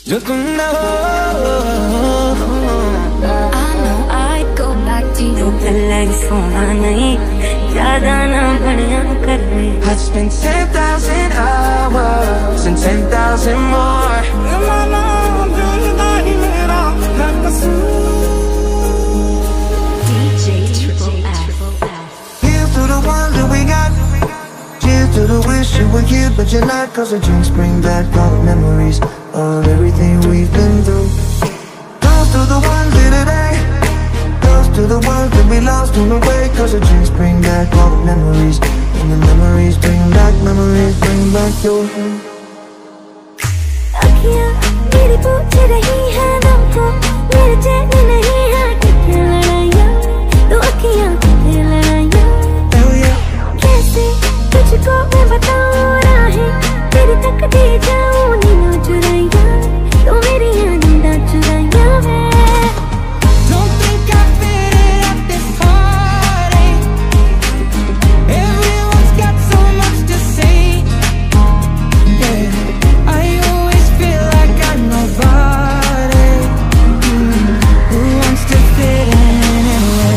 जो तुम ना हो। I know I'd go back to you, but like सोना नहीं, ज्यादा ना बढ़िया कर ले। I'd spend 10,000 hours and 10,000 more. DJ Triple F. Here's to the ones that we got. Cheers to the wish you were here but you're not. Cause the drinks bring back all the memories of everything we've been through. Toast to the ones here today. Toast to the ones that we lost on the way. Cause the drinks bring back all the memories. And the memories bring back your अखियाँ मेरी पूछ रही है तुमको, मेरे चैन नहीं है कितने लड़ाइयाँ, तो अखियाँ कितने लड़ाइयाँ। कैसे तुझको मैं बताऊँ राहें, तेरी तकदीर जाऊँ नींद चुराइयाँ, तो मेरी नींद चुराइयाँ है। Don't think I fit it at this party. Everyone's got so much to say. Yeah, I always feel like I'm nobody who wants to fit in anyway.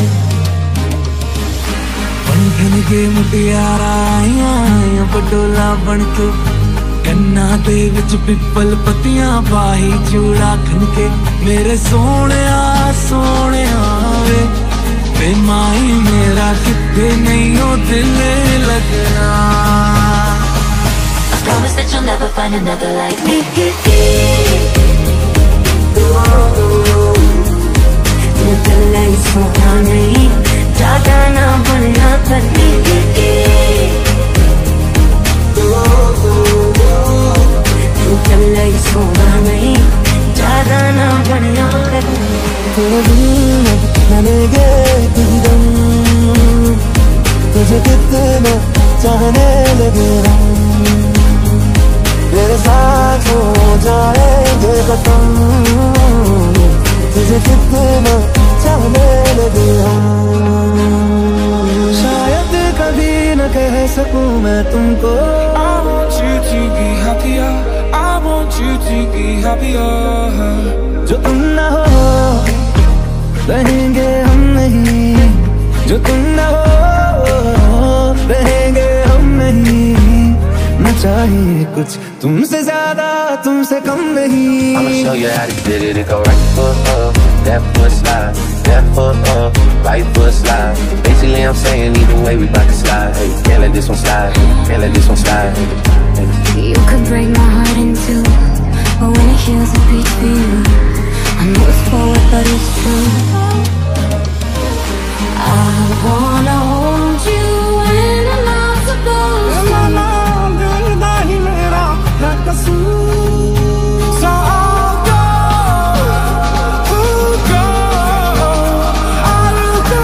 बंधन के मुटियारा आया पटोला बनके, कन्ना दे विच पिपल पत्तियां पाही चूड़ा खनके। मेरे सोहणिया सोहणिया वे माई मेरा किथे नहीं हो दिल लगना। I promise that you'll never find another like me. मुझे लगी सोना नहीं, ज्यादा ना बढ़िया कर ले। मुझे लगी सोना नहीं, ज्यादा ना बढ़िया कर ले। तुझे कितना चाहने लगे हम, मेरे साथ हो जाएंगे खत्म। तुझे कितना चाहने लगे हम, शायद कभी न कह सकूं मैं तुमको। I want you to be happier, I want you to be happier। जो तुम ना हो रहेंगे हम नहीं, जो तुम ना हो रहेंगे हम नहीं। न चाहिए कुछ तुमसे ज्यादा तुमसे कम नहीं। I'ma show you how to get it. It go right foot up, that foot slide, that foot up, right foot slide. Basically I'm saying either way we bout to slide. Hey, can't let this one slide, can't let this one slide. Hey. You could break my heart in two, but when it heals it beats for you. I know it's forward but it's true. I wanna hold you when I'm not supposed to. So I'll go, I'll go.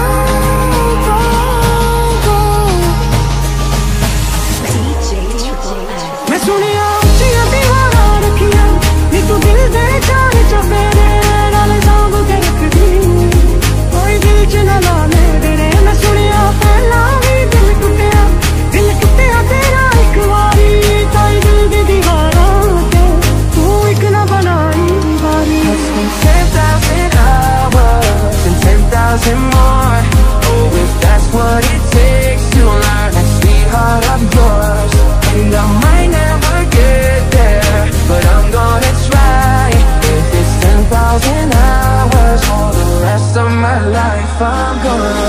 DJ Triple F. मैं सुनिया ऊंचियां दीवारां रखियां, नी तू दिल दे चार चफेरे नाल सांभ के रखदी, कोई बीच न लाने तेरे। मैं सुनिया पहला भी दिल टुटिया तेरा एक वारी, ताई दिल दी दीवारां ते तू एक ना बनाई बारी। 10,000 hours and 10,000 more. Oh, if that's what it takes to learn that sweetheart of yours. And I might never get there, but I'm gonna try. If it's 10,000 hours for the rest of my life, I'm gonna.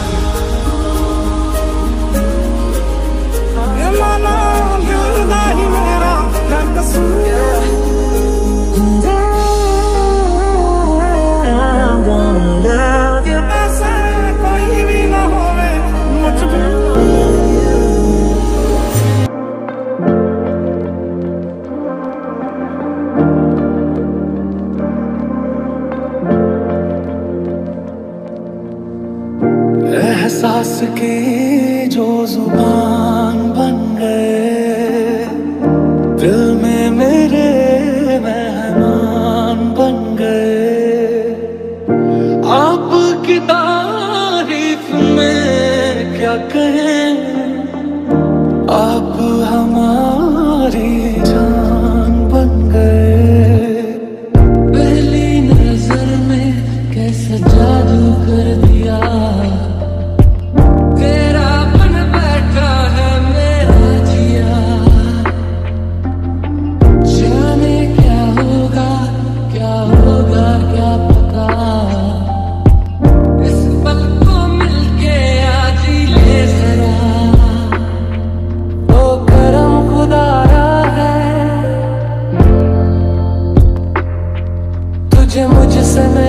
Yeah, mama, you're not even like a soul. And I'm gonna love you. ऐसा कोई भी ना होवे मुझको। एहसास के जो जुबान बन गए, दिल में मेरे मेहमान बन गए। आपकी तारीफ में क्या कहें, आप हमारी जान बन गए।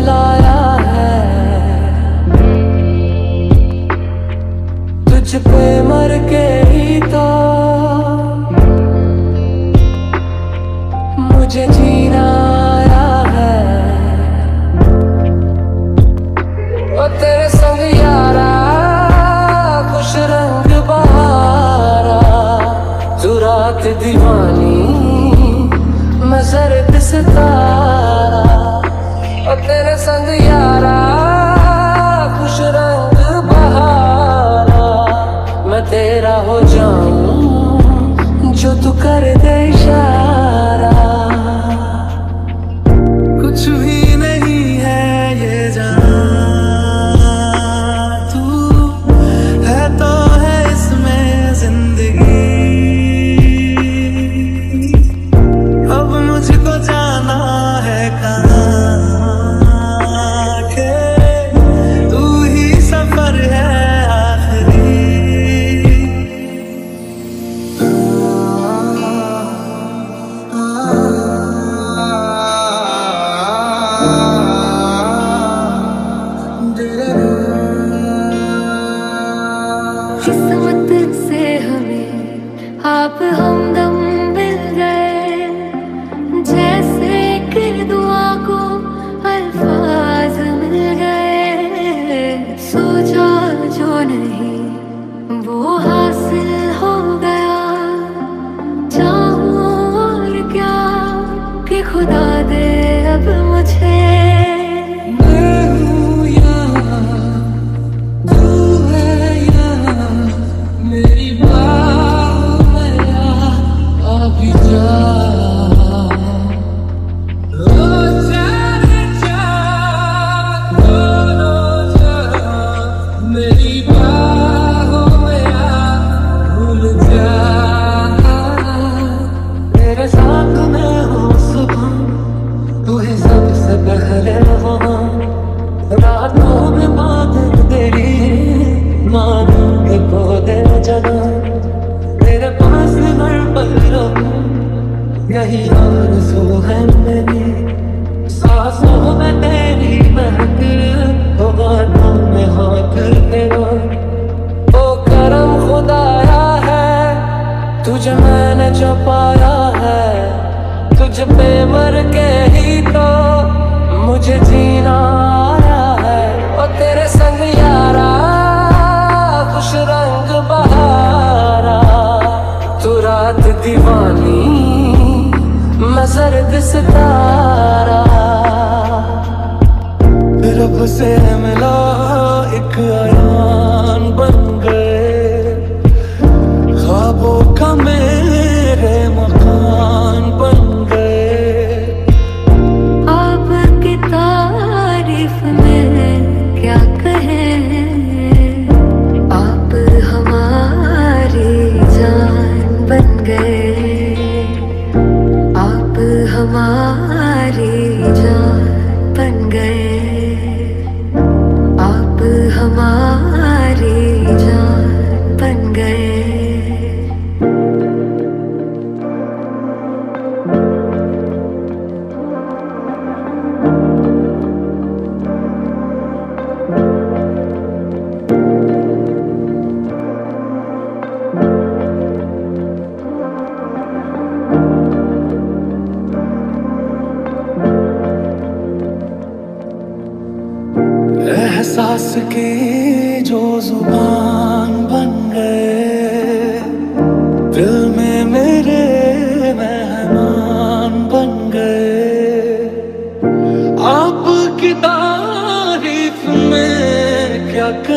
लाया है, तुझ पे मर के ही तो मुझे जीना आया है। ओ तेरे संग यारा खुश रंग बहारा, तू रात दीवानी मैं जर्द सितारा। ओ तेरे संग यारा खुश रंग बहारा, मैं तेरा हो जाऊं जो तू कर दे इशारा। कुछ भी नहीं है ये जान, तू है तो है इसमें जिंदगी। अब मुझको जाना है कहाँ के, तू ही सफर है आखिरी। किस्मत से हमें आप हमदम मिल गए, जैसे कि दुआ को अल्फाज मिल गए। सोचा जो नहीं वो हासिल हो गया, चाहूं और क्या कि खुदा दे अब मुझे। मेरी बाहों में आ भी जा, ओ जाने जा, दोनों जा, मेरी बाहों में आ भूल जा। तेरे साथ मैं हूँ सुबह, तू ही सबसे पहले वहाँ। रातों में बातें तेरी मानूं के को दे जगह, तेरे पास हर पल रहूं यही आरज़ू है मेरी। सांसों में तेरी महक, तो बातों में हाथ तेरा। ओ करम खुदाया है तुझे मैंने जो पाया है, तुझ पे मर के ही तो मुझे जीना आया है। ओ तेरे संग यारा खुश रंग बहारा, तू रात दीवानी मैं जर्द सितारा। रब से मिला एक आयान बन गए, ख्वाबों का मेरे मकान बन गए। आपकी तारीफ में क्या कहें, आप हमारी जान बन गए। आप हमारी जान बन गए, आप हमारी जान बन गए। एहसास की जो जुबान बन गए, दिल में मेरे मेहमान बन गए। आपकी तारीफ में क्या